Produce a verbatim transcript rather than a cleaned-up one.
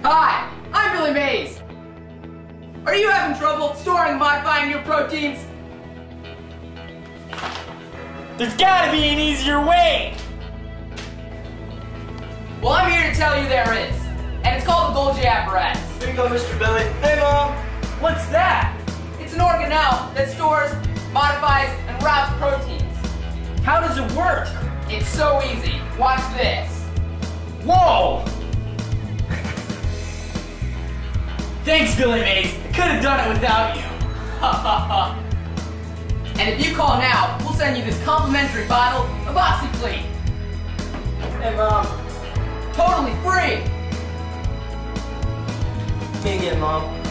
Hi, I'm Billy Mays. Are you having trouble storing and modifying your proteins? There's gotta be an easier way! Well, I'm here to tell you there is. And it's called the Golgi Apparatus. Here you go, Mister Billy. Hey, Mom! What's that? It's an organelle that stores, modifies, and routes proteins. How does it work? It's so easy. Watch this. Whoa! Thanks, Billy Mays. I could have done it without you. And if you call now, we'll send you this complimentary bottle of OxyClean. Hey, Mom. Totally free. Give me again, Mom.